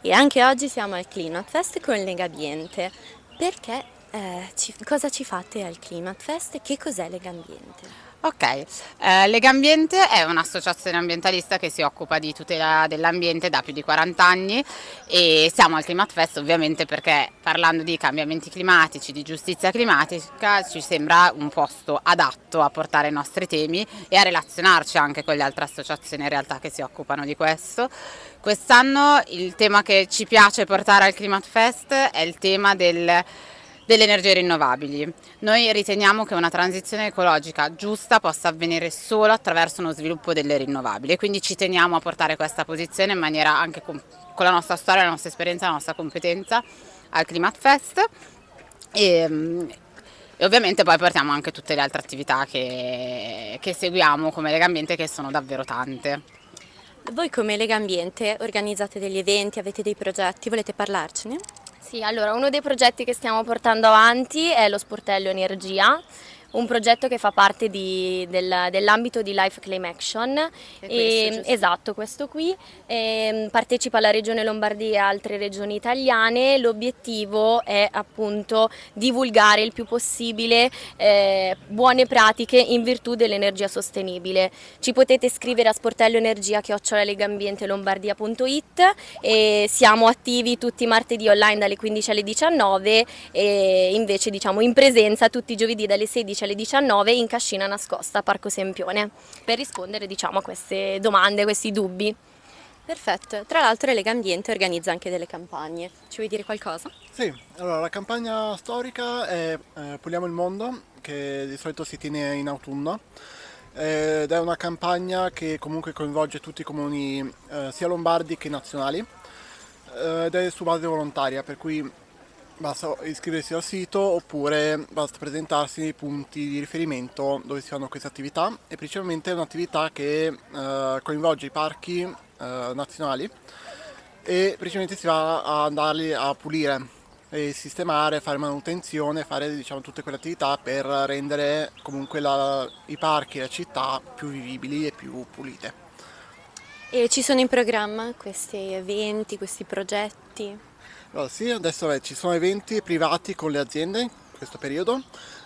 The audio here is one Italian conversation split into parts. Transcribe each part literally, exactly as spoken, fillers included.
E anche oggi siamo al Klimatfest con Legambiente. Perché, eh, ci- cosa ci fate al Klimatfest e che cos'è Legambiente? Ok, eh, Legambiente è un'associazione ambientalista che si occupa di tutela dell'ambiente da più di quaranta anni e siamo al Climate Fest ovviamente perché parlando di cambiamenti climatici, di giustizia climatica, ci sembra un posto adatto a portare i nostri temi e a relazionarci anche con le altre associazioni in realtà che si occupano di questo. Quest'anno il tema che ci piace portare al Climate Fest è il tema del delle energie rinnovabili. Noi riteniamo che una transizione ecologica giusta possa avvenire solo attraverso uno sviluppo delle rinnovabili e quindi ci teniamo a portare questa posizione in maniera anche con, con la nostra storia, la nostra esperienza, la nostra competenza al Climate Fest e, e ovviamente poi portiamo anche tutte le altre attività che, che seguiamo come Legambiente che sono davvero tante. Voi come Legambiente organizzate degli eventi, avete dei progetti, volete parlarcene? Sì, allora uno dei progetti che stiamo portando avanti è lo Sportello Energia, un progetto che fa parte di- del- dell'ambito di Life Claim Action. E questo, E, giusto? esatto, questo qui. Ehm, partecipa la Regione Lombardia e altre regioni italiane. L'obiettivo è appunto divulgare il più possibile eh, buone pratiche in virtù dell'energia sostenibile. Ci potete scrivere a sportelloenergia chiocciola legambiente lombardia punto it e siamo attivi tutti i martedì online dalle quindici alle diciannove e invece diciamo in presenza tutti i giovedì dalle sedici alle diciannove in cascina nascosta a Parco Sempione per rispondere diciamo a queste domande, questi dubbi. Perfetto, tra l'altro Legambiente organizza anche delle campagne. Ci vuoi dire qualcosa? Sì, allora la campagna storica è eh, Puliamo il mondo, che di solito si tiene in autunno, ed è una campagna che comunque coinvolge tutti i comuni eh, sia lombardi che nazionali eh, ed è su base volontaria, per cui basta iscriversi al sito oppure basta presentarsi nei punti di riferimento dove si fanno queste attività e principalmente è un'attività che eh, coinvolge i parchi eh, nazionali e principalmente si va a andarli a pulire e sistemare, fare manutenzione, fare diciamo tutte quelle attività per rendere comunque la- i parchi e la città più vivibili e più pulite. E ci sono in programma questi eventi, questi progetti? Allora, sì, adesso eh, ci sono eventi privati con le aziende in questo periodo,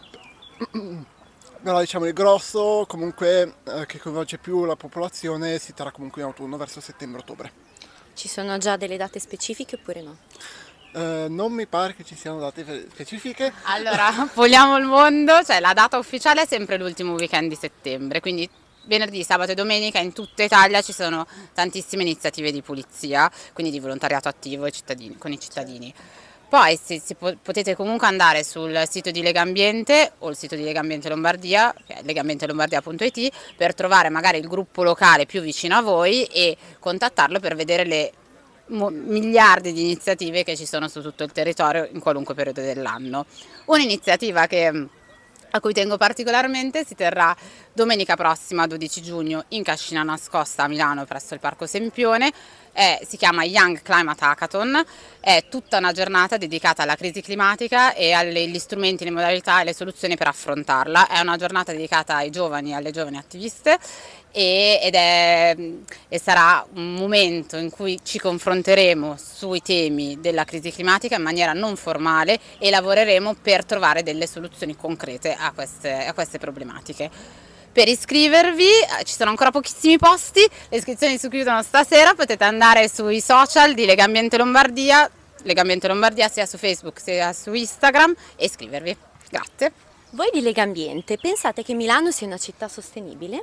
però diciamo il grosso comunque eh, che coinvolge più la popolazione si terrà comunque in autunno verso settembre-ottobre. Ci sono già delle date specifiche oppure no? Eh, non mi pare che ci siano date fe- specifiche. Allora, Puliamo il mondo, cioè la data ufficiale è sempre l'ultimo weekend di settembre, quindi venerdì, sabato e domenica in tutta Italia ci sono tantissime iniziative di pulizia, quindi di volontariato attivo ai cittadini- con i cittadini. Poi si- si po- potete comunque andare sul sito di Legambiente o il sito di Legambiente Lombardia, che è legambientelombardia punto it, per trovare magari il gruppo locale più vicino a voi e contattarlo per vedere le mo- miliardi di iniziative che ci sono su tutto il territorio in qualunque periodo dell'anno. Un'iniziativa che, a cui tengo particolarmente si terrà domenica prossima, dodici giugno, in Cascina Nascosta a Milano presso il Parco Sempione. È- si chiama Young Climate Hackathon, è tutta una giornata dedicata alla crisi climatica e agli strumenti, le modalità e le soluzioni per affrontarla. È una giornata dedicata ai giovani e alle giovani attiviste e, ed è, e sarà un momento in cui ci confronteremo sui temi della crisi climatica in maniera non formale e lavoreremo per trovare delle soluzioni concrete a queste, a queste problematiche. Per iscrivervi eh, ci sono ancora pochissimi posti, le iscrizioni si chiudono stasera, potete andare sui social di Legambiente Lombardia, Legambiente Lombardia sia su Facebook sia su Instagram e iscrivervi. Grazie. Voi di Legambiente pensate che Milano sia una città sostenibile?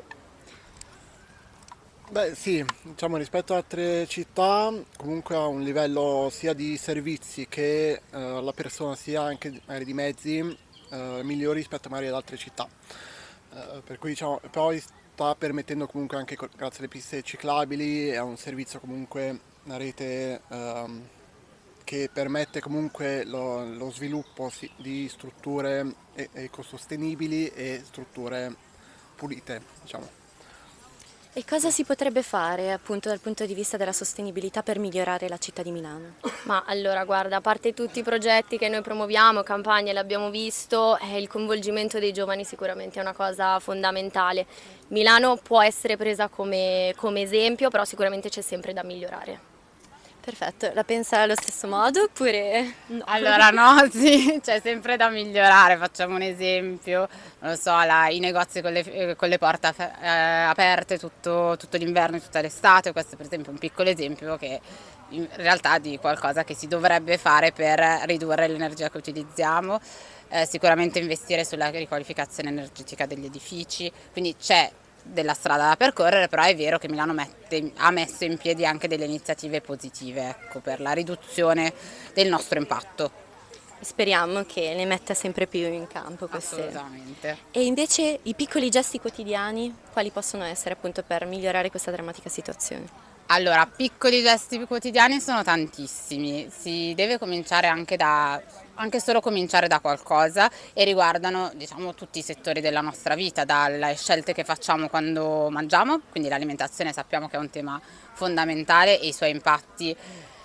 Beh sì, diciamo rispetto ad altre città comunque ha un livello sia di servizi che eh, la persona sia anche magari di mezzi eh, migliori rispetto magari ad altre città. Eh, per cui diciamo poi sta permettendo comunque anche co- grazie alle piste ciclabili è un servizio comunque una rete ehm, che permette comunque lo, lo sviluppo sì, di strutture e- ecosostenibili e strutture pulite, diciamo. E cosa si potrebbe fare appunto dal punto di vista della sostenibilità per migliorare la città di Milano? Ma allora guarda, a parte tutti i progetti che noi promuoviamo, campagne l'abbiamo visto, eh, il coinvolgimento dei giovani sicuramente è una cosa fondamentale. Milano può essere presa come, come esempio, però sicuramente c'è sempre da migliorare. Perfetto, la pensa allo stesso modo oppure no? Allora no, sì, c'è sempre da migliorare, facciamo un esempio, non lo so, la- i negozi con le, eh, con le porte ap- eh, aperte tutto, tutto l'inverno e tutta l'estate, questo è per esempio un piccolo esempio che in realtà di qualcosa che si dovrebbe fare per ridurre l'energia che utilizziamo, eh, sicuramente investire sulla riqualificazione energetica degli edifici, quindi c'è della strada da percorrere, però è vero che Milano mette, ha messo in piedi anche delle iniziative positive, ecco, per la riduzione del nostro impatto. Speriamo che ne metta sempre più in campo queste. Assolutamente. E invece i piccoli gesti quotidiani, quali possono essere appunto per migliorare questa drammatica situazione? Allora, piccoli gesti quotidiani sono tantissimi, si deve cominciare anche da, anche solo cominciare da qualcosa e riguardano, diciamo, tutti i settori della nostra vita, dalle scelte che facciamo quando mangiamo, quindi l'alimentazione sappiamo che è un tema fondamentale e i suoi impatti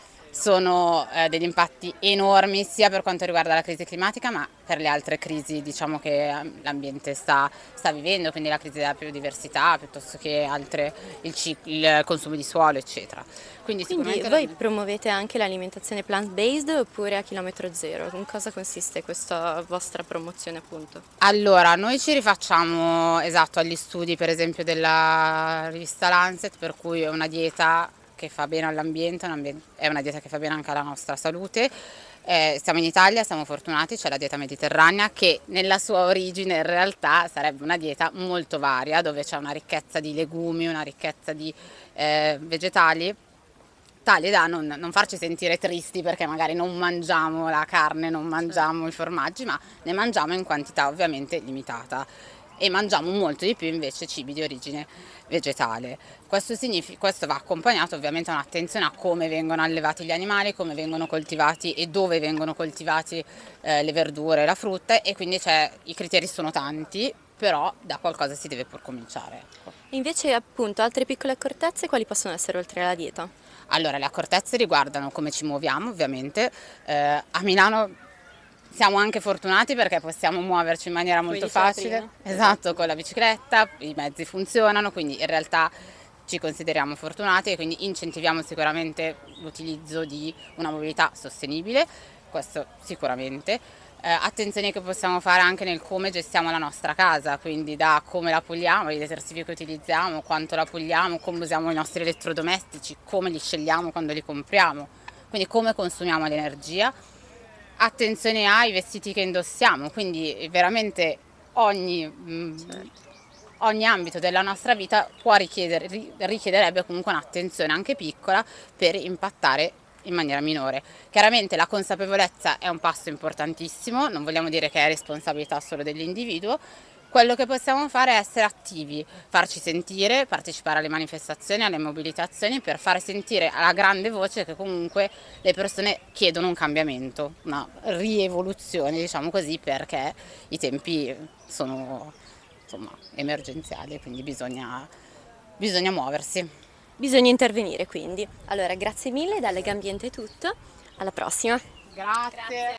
sono eh, degli impatti enormi sia per quanto riguarda la crisi climatica ma per le altre crisi, diciamo, che eh, l'ambiente sta, sta vivendo, quindi la crisi della biodiversità piuttosto che altre, il, cic- il consumo di suolo eccetera. Quindi, Quindi sicuramente voi promuovete anche l'alimentazione plant-based oppure a chilometro zero? In cosa consiste questa vostra promozione appunto? Allora, noi ci rifacciamo esatto agli studi per esempio della rivista Lancet, per cui è una dieta che fa bene all'ambiente, è una dieta che fa bene anche alla nostra salute. Eh, siamo in Italia, siamo fortunati, c'è la dieta mediterranea che nella sua origine in realtà sarebbe una dieta molto varia, dove c'è una ricchezza di legumi, una ricchezza di eh, vegetali, tale da non, non farci sentire tristi perché magari non mangiamo la carne, non mangiamo i formaggi, ma ne mangiamo in quantità ovviamente limitata e mangiamo molto di più invece cibi di origine vegetale. Questo, significa, questo va accompagnato ovviamente a un'attenzione a come vengono allevati gli animali, come vengono coltivati e dove vengono coltivati eh, le verdure e la frutta, e quindi i criteri sono tanti, però da qualcosa si deve pur cominciare. Ecco. Invece appunto altre piccole accortezze quali possono essere oltre alla dieta? Allora, le accortezze riguardano come ci muoviamo ovviamente, eh, a Milano siamo anche fortunati perché possiamo muoverci in maniera molto facile, esatto, con la bicicletta, i mezzi funzionano, quindi in realtà ci consideriamo fortunati e quindi incentiviamo sicuramente l'utilizzo di una mobilità sostenibile, questo sicuramente. Eh, attenzione che possiamo fare anche nel come gestiamo la nostra casa, quindi da come la puliamo, i detersivi che utilizziamo, quanto la puliamo, come usiamo i nostri elettrodomestici, come li scegliamo quando li compriamo, quindi come consumiamo l'energia. Attenzione ai vestiti che indossiamo, quindi veramente ogni, mh, ogni ambito della nostra vita può richiedere, richiederebbe comunque un'attenzione anche piccola per impattare in maniera minore. Chiaramente la consapevolezza è un passo importantissimo, non vogliamo dire che è responsabilità solo dell'individuo. Quello che possiamo fare è essere attivi, farci sentire, partecipare alle manifestazioni, alle mobilitazioni per far sentire alla grande voce che comunque le persone chiedono un cambiamento, una rievoluzione, diciamo così, perché i tempi sono insomma emergenziali, quindi bisogna, bisogna muoversi. Bisogna intervenire quindi. Allora grazie mille, da Legambiente è tutto, alla prossima. Grazie.